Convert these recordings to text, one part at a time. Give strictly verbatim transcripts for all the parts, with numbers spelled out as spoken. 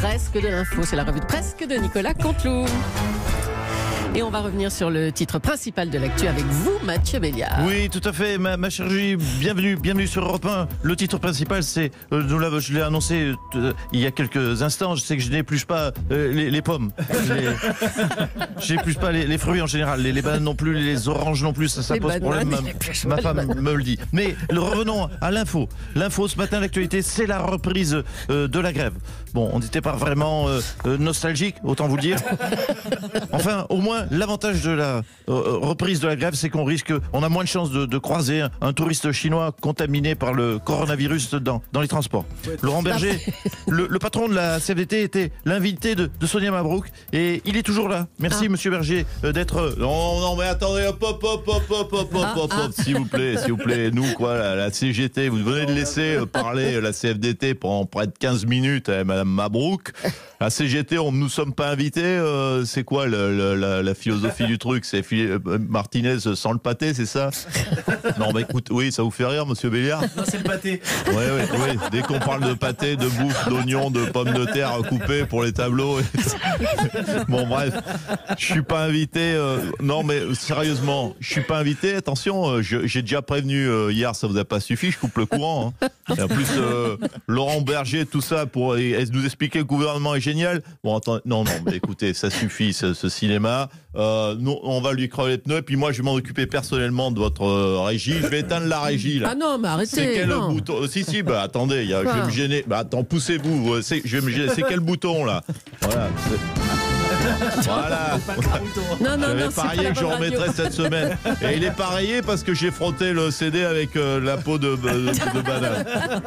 presque de l'info. C'est la revue de presque de Nicolas Canteloup. Et on va revenir sur le titre principal de l'actu avec vous, Mathieu Béliard. Oui, tout à fait, ma, ma chère Julie, bienvenue, bienvenue sur Europe un. Le titre principal, c'est, euh, nous l'avons- je l'ai annoncé euh, il y a quelques instants, je sais que je n'épluche pas euh, les, les pommes. Je n'épluche pas les, les fruits en général, les, les bananes non plus, les oranges non plus, ça, ça Les pose bananes, problème. Ma, ma femme me le dit. Mais le- revenons à l'info. L'info ce matin, l'actualité, c'est la reprise euh, de la grève. Bon, on n'était pas vraiment euh, euh, nostalgique, autant vous le dire. Enfin, au moins, l'avantage de la euh, reprise de la grève, c'est qu'on risque, on a moins de chances de, de croiser un, un touriste chinois contaminé par le coronavirus dans, dans les transports. Laurent Berger, le, le patron de la C F D T, était l'invité de, de Sonia Mabrouk et il est toujours là. Merci, Ah. monsieur Berger, euh, d'être. Non, non, mais attendez, hop, hop, hop, hop, hop, hop, hop, Ah, hop, ah. hop, s'il vous plaît, s'il vous plaît. Nous, quoi, la, la C G T, vous venez de laisser euh, parler la C F D T pendant près de quinze minutes, hein, madame Mabrouk. La C G T, on ne nous sommes pas invités. Euh, c'est quoi le, le, la, la philosophie du truc? C'est euh, Martinez sans le pâté, c'est ça? Non, bah écoute, oui, ça vous fait rire, monsieur Béliard? Non, c'est le pâté. Oui, oui, oui. Dès qu'on parle de pâté, de bouffe, d'oignons, de pommes de terre coupées pour les tableaux. Bon, bref, je suis pas invité. Euh, non, mais sérieusement, je suis pas invité. Attention, euh, je- j'ai déjà prévenu euh, hier, ça vous a pas suffi. Je coupe le courant. Hein. Et en plus, euh, Laurent Berger, tout ça pour et, et nous expliquer que le gouvernement est génial. Bon, attends, non, non, mais écoutez, ça suffit, ce, ce cinéma. Euh, nous, on va lui crever les pneus. Et puis moi, je vais m'en occuper personnellement de votre euh, régie. Je vais éteindre la régie là. Ah non, mais arrêtez. C'est quel non. bouton? Si, si, bah attendez, il y a- je vais me gêner. Bah attends, poussez-vous. euh, C'est, je vais me gêner. C'est quel bouton là? Voilà. c'est- Voilà. Non, non, J'avais non, c'est pas parié la que je bonne radio. remettrais cette semaine. Et il est parié parce que j'ai frotté le C D avec euh, la peau de, de, de banane.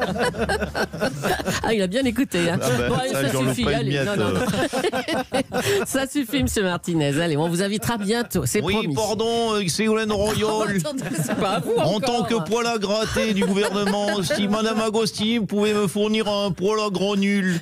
Ah, il a bien écouté. Hein. Ah ben, Bon, allez, ça, ça j'en suffit. loupe pas une Allez, miette, non, non, non. Ça suffit, monsieur Martinez. Allez, on vous invitera bientôt. C'est Oui, promis. pardon, euh, Ségolène Royol. Attendez, c'est pas à vous En encore. tant que poil à gratter du gouvernement, si Madame Agostini pouvait me fournir un poil à granule.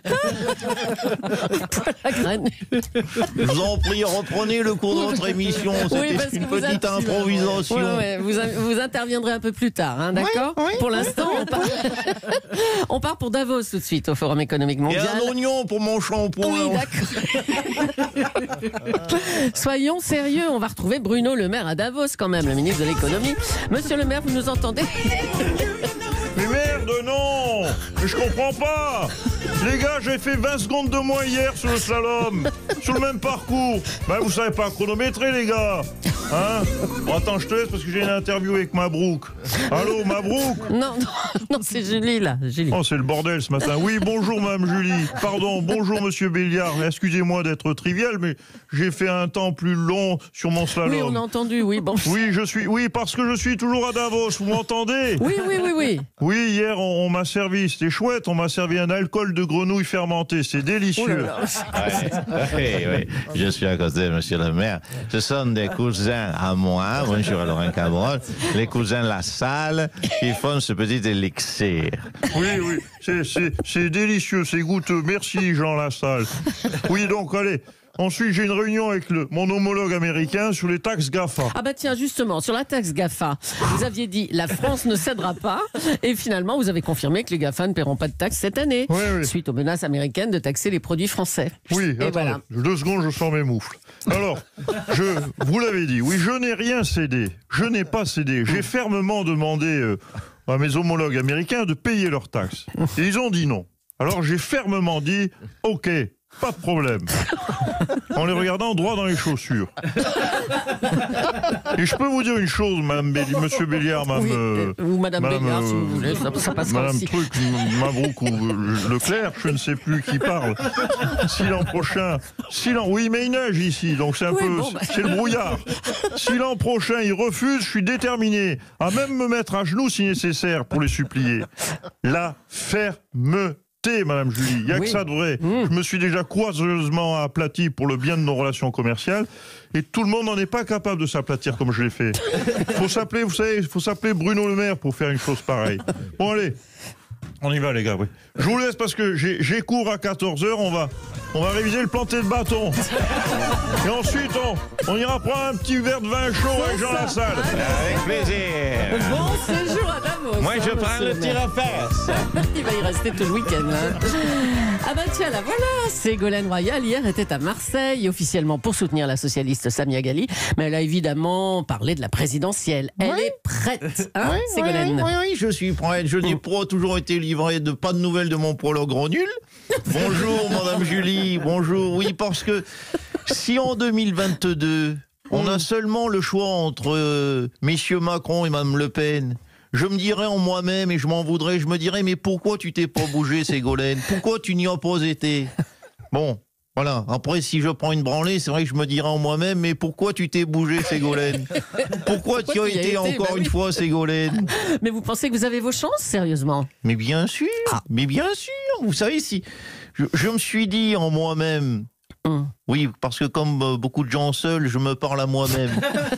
La graine. Je vous en prie, reprenez le cours de votre émission. Oui, C'était parce une que vous petite êtes- improvisation. Ouais, ouais, vous, a- vous interviendrez un peu plus tard, hein, d'accord? Pour l'instant, on part... on part pour Davos tout de suite au Forum économique Et mondial. un oignon pour mon shampoing. Oui, d'accord. Soyons sérieux, on va retrouver Bruno Le Maire à Davos quand même, le ministre de l'économie. Monsieur Le Maire, vous nous entendez? Mais merde, non. Mais je comprends pas. Les gars, j'ai fait vingt secondes de moins hier sur le slalom, sur le même parcours. Ben, vous savez pas chronométrer, les gars. Hein? Bon, attends, je te laisse parce que j'ai une interview avec Mabrouk. Allô, Mabrouk? Non, non, non, c'est Julie là, Julie. Oh, c'est le bordel ce matin. Oui, bonjour, Mme Julie. Pardon, bonjour, Monsieur Béliard. Excusez-moi d'être trivial, mais j'ai fait un temps plus long sur mon slalom. Oui, on a entendu, oui, bon. Oui, je suis. Oui, parce que je suis toujours à Davos. Vous m'entendez? Oui, oui, oui, oui. Oui, hier, on, on m'a servi, c'était chouette, on m'a servi un alcool de grenouille fermenté, c'est délicieux. Oh là là. Oui, oui, je suis à côté de monsieur le maire. Ce sont des cousins à moi, bonjour à Laurent Cabrol, les cousins La Salle, qui font ce petit élixir. Oui, oui, c'est- c'est c'est délicieux, c'est goûteux. Merci, Jean Lassalle. Oui, donc, allez. Ensuite, j'ai une réunion avec le, mon homologue américain sur les taxes GAFA. Ah bah tiens, justement, sur la taxe GAFA, vous aviez dit la France ne cédera pas, et finalement vous avez confirmé que les GAFA ne paieront pas de taxes cette année, Oui, oui. suite aux menaces américaines de taxer les produits français. Oui, Et attendez, voilà. deux secondes, je sors mes moufles. Alors, je, vous l'avez dit, oui, je n'ai rien cédé. Je n'ai pas cédé. J'ai fermement demandé euh, à mes homologues américains de payer leurs taxes. Et ils ont dit non. Alors j'ai fermement dit, OK, pas de problème. En les regardant droit dans les chaussures. Et je peux vous dire une chose, Madame Béli, Monsieur Béliard, Madame... Oui, euh, euh, ou Madame Béliard, si vous voulez, ça- ça passera Madame aussi. Truc, Mabrouk ou euh, Leclerc, je ne sais plus qui parle. Si l'an prochain, si l'an, oui, mais il neige ici, donc c'est un Oui, peu, bon, bah. c'est le brouillard. Si l'an prochain il refuse, je suis déterminé à même me mettre à genoux si nécessaire pour les supplier. La fermeté, Madame Julie, il n'y a Oui. que ça de vrai. Mmh. Je me suis déjà courageusement aplati pour le bien de nos relations commerciales, et tout le monde n'en est pas capable de s'aplatir comme je l'ai fait. Faut s'appeler, vous savez, faut s'appeler Bruno Le Maire pour faire une chose pareille. Bon allez. On y va les gars, oui. Je vous laisse parce que j'ai j'ai cours à quatorze heures, on va, on va réviser le planter de bâton. Et ensuite, on, on ira prendre un petit verre de vin chaud avec Jean Lassalle. Avec plaisir. Bon séjour à Davos. Moi, je hein, prends le monsieur tir à fesses. Il va y rester tout le week-end. Hein. Ah bah tiens, là voilà, Ségolène Royal hier était à Marseille, officiellement pour soutenir la socialiste Samia Ghali, mais elle a évidemment parlé de la présidentielle. Elle Oui. est prête, hein, Oui, Ségolène. oui, oui, oui, je suis prêt. Je n'ai pas toujours été livré de pas de nouvelles de mon prologue gros nul. Bonjour, Madame Julie. Bonjour. Oui, parce que si en deux mille vingt-deux, on a seulement le choix entre euh, messieurs Macron et Madame Le Pen, je me dirais en moi-même, et je m'en voudrais, je me dirais, mais pourquoi tu t'es pas bougé, Ségolène? Pourquoi tu n'y as pas été? Bon, voilà. Après, si je prends une branlée, c'est vrai que je me dirais en moi-même, mais pourquoi tu t'es bougé, Ségolène? Pourquoi tu as tu y as été été, encore bah une oui. fois, Ségolène? Mais vous pensez que vous avez vos chances, sérieusement? Mais bien sûr, mais bien sûr. Vous savez, si je, je me suis dit en moi-même, Hum. oui, parce que comme euh, beaucoup de gens seuls, je me parle à moi-même.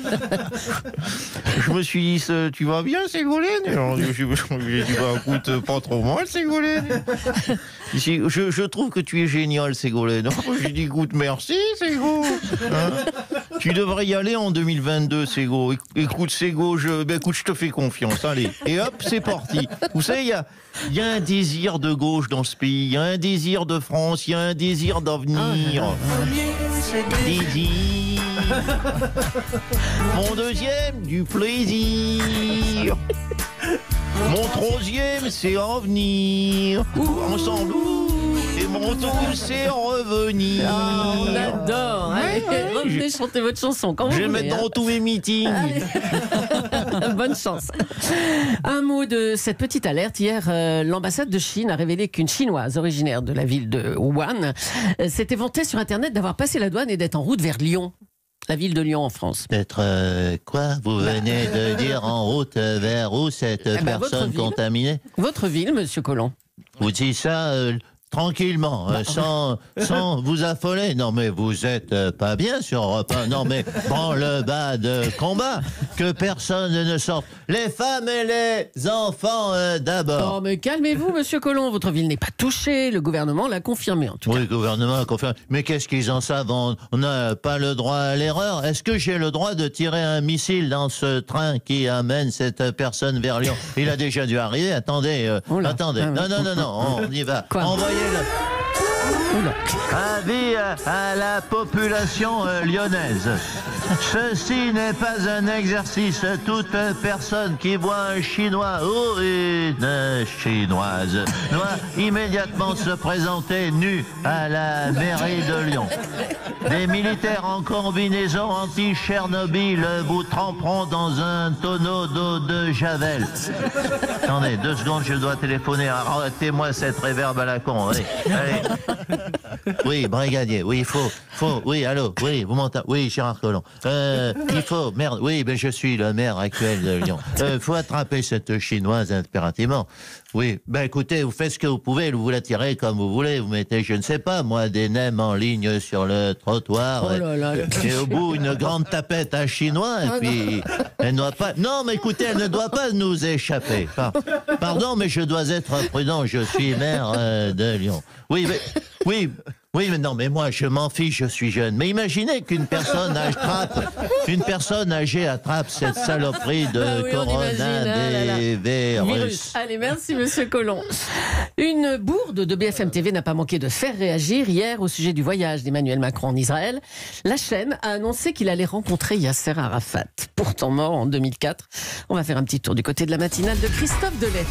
Je me suis dit, ce- tu vas bien, Ségolène? Alors, je- je- J'ai dit, bah, écoute, pas trop mal, Ségolène. Ici, je, je trouve que tu es génial, Ségolène. Alors, j'ai dit, écoute, merci, Ségo. Hein, tu devrais y aller en deux mille vingt-deux, Ségo. Éc- Écoute, Ségo, je, ben, écoute, je te fais confiance. Allez, et hop, c'est parti. Vous savez, il y a, il y a un désir de gauche dans ce pays, il y a un désir de France, il y a un désir d'avenir. Désir. Mon deuxième, du plaisir. Mon troisième, c'est en venir. Ensemble. Et mon tout, c'est en revenir. Ah, on adore. Allez, ouais, revenez chanter votre chanson quand vous Je vais voulez. mettre hein. dans tous mes meetings. Bonne chance. Un mot de cette petite alerte. Hier, euh, l'ambassade de Chine a révélé qu'une Chinoise originaire de la ville de Wuhan euh, s'était vantée sur Internet d'avoir passé la douane et d'être en route vers Lyon, la ville de Lyon en France. Peut-être euh, quoi? Vous venez de dire en route vers où cette ben, votre personne ville. contaminée? Votre ville, Monsieur Collomb. Vous dites ça euh, tranquillement, euh, sans, sans vous affoler. Non mais vous êtes euh, pas bien sur Europe un. Non mais dans le bas de combat, que personne ne sorte. Les femmes et les enfants euh, d'abord. Oh, mais calmez-vous, Monsieur Collomb. Votre ville n'est pas touchée. Le gouvernement l'a confirmé, en tout cas. Oui, le gouvernement a confirmé. Mais qu'est-ce qu'ils en savent? On on n'a pas le droit à l'erreur. Est-ce que j'ai le droit de tirer un missile dans ce train qui amène cette personne vers Lyon? Il a déjà dû arriver. Attendez, euh, Oh là. attendez. Ah ouais. Non, non, non, non, on y va. Quoi? Envoyez-le. Oula. Avis à la population euh, lyonnaise. Ceci n'est pas un exercice. Toute personne qui voit un Chinois ou une Chinoise doit immédiatement se présenter nu à la mairie de Lyon. Des militaires en combinaison anti-Tchernobyl vous tremperont dans un tonneau d'eau de Javel. Attendez, deux secondes, je dois téléphoner. Arrêtez-moi cette réverbe à la con. Allez, allez. Oui, brigadier, oui, il faut, faut, oui, allô, oui, vous m'entendez, oui, Gérard Collomb. Euh, il faut, merde, oui, ben je suis le maire actuel de Lyon. Euh, faut attraper cette chinoise impérativement. Oui, ben écoutez, vous faites ce que vous pouvez, vous la tirez comme vous voulez, vous mettez, je ne sais pas, moi, des nems en ligne sur le trottoir. Oh là là. Et au bout, une grande tapette à chinois, et puis, elle ne doit pas, non, mais écoutez, elle ne doit pas nous échapper. Par- Pardon, mais je dois être prudent, je suis maire euh, de Lyon. Oui, mais, oui, oui, mais non, mais moi, je m'en fiche, je suis jeune. Mais imaginez qu'une personne attrape, une personne âgée attrape cette saloperie de Ah oui, on imagine, ah là là. coronavirus. Virus. Allez, merci Monsieur Collomb. Une bourde de B F M T V n'a pas manqué de faire réagir hier au sujet du voyage d'Emmanuel Macron en Israël. La chaîne a annoncé qu'il allait rencontrer Yasser Arafat, pourtant mort en deux mille quatre. On va faire un petit tour du côté de la matinale de Christophe Delay.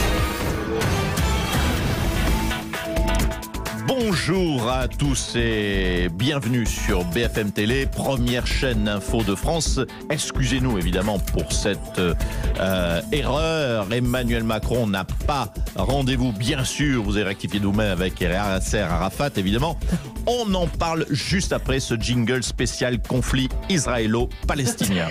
Bonjour à tous et bienvenue sur B F M Télé, première chaîne d'info de France. Excusez-nous évidemment pour cette euh, erreur. Emmanuel Macron n'a pas rendez-vous, bien sûr, vous avez rectifié nous-mêmes avec Yasser Arafat, évidemment. On en parle juste après ce jingle spécial conflit israélo-palestinien.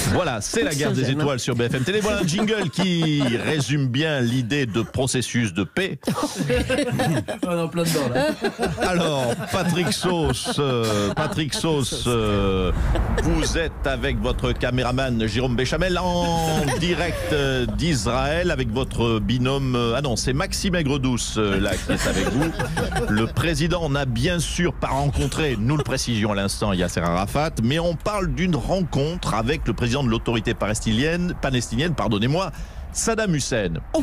Voilà, c'est la guerre des étoiles sur B F M Télé. Voilà un jingle qui résume bien l'idée de processus de paix. On est en plein dedans, là. Alors, Patrick Sauce, euh, Patrick Sauce, euh, vous êtes avec votre caméraman Jérôme Béchamel en direct euh, d'Israël avec votre binôme. Euh, ah non, c'est Maxime Aigredouce euh, là qui est avec vous. Le président n'a bien sûr pas rencontré, nous le précisions à l'instant, Yasser Arafat, mais on parle d'une rencontre avec le président de l'autorité palestinienne, palestinienne, pardonnez-moi, Saddam Hussein. Oh.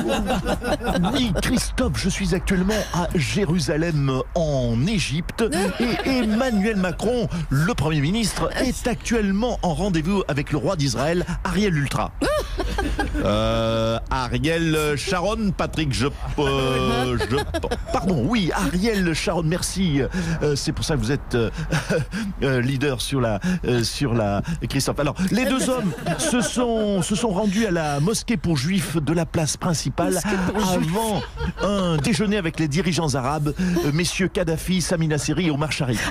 Oui, Christophe, je suis actuellement à Jérusalem, en Égypte, et Emmanuel Macron, le Premier ministre, est actuellement en rendez-vous avec le roi d'Israël, Ariel Ultra. Euh, Ariel Sharon, Patrick, je, euh, je... Pardon, oui, Ariel Sharon, merci. Euh, c'est pour ça que vous êtes euh, euh, leader sur la, euh, sur la... Christophe. Alors, les deux hommes se sont, se sont rendus à la mosquée pour juifs de la place principale avant un déjeuner avec les dirigeants arabes, euh, messieurs Kadhafi, Sami Nasseri et Omar Sharif.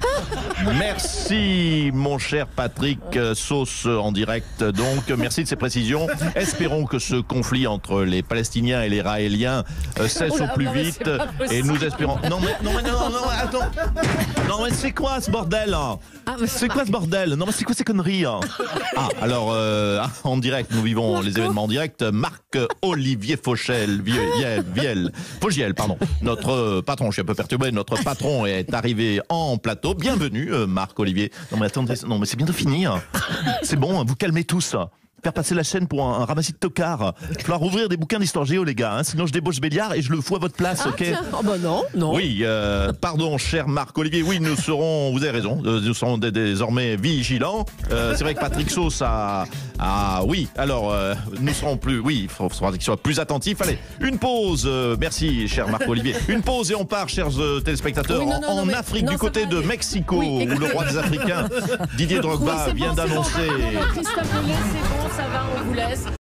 Merci mon cher Patrick Sauce en direct. Donc merci de ces précisions. Espérons que ce conflit entre les Palestiniens et les Raéliens euh, cesse Oula, au plus non, mais vite. c'est pas possible. Et nous espérons. Non mais non mais non non attends. Non mais c'est quoi ce bordel hein Ah, mais C'est quoi ce bordel? Non mais c'est quoi ces conneries hein Ah alors euh, en direct nous vivons Marco. les événements en direct. Marc-Olivier Fauchel, Viel, Viel, Fogiel, pardon. Notre euh, patron, je suis un peu perturbé. Notre patron est arrivé en plateau. Bienvenue. Euh, Marc-Olivier. Non mais attendez, non mais c'est bientôt fini. Hein. C'est bon, vous calmez tous. Faire passer la chaîne pour un, un ramassis de tocards. Il va falloir ouvrir des bouquins d'histoire géo, les gars. Hein, sinon, je débauche Béliard et je le fous à votre place, Ah, ok? tiens. Oh bah non, non. Oui, euh, pardon, cher Marc-Olivier. Oui, nous serons, vous avez raison, euh, nous serons dé- désormais vigilants. Euh, c'est vrai que Patrick Sauce a, a oui, alors, euh, nous serons plus, oui, il faut- faudra qu'il soit plus attentif. Allez, une pause. euh, merci, cher Marc-Olivier. Une pause et on part, chers euh, téléspectateurs, Oui, non, en, non, en non, mais- Afrique, non, du ça côté va de aller. Mexico, Oui. où le roi des Africains, Didier Oui, Drogba, c'est vient bon, c'est bon, d'annoncer. pardon, Christophe Collet, c'est bon, ça va, on vous laisse.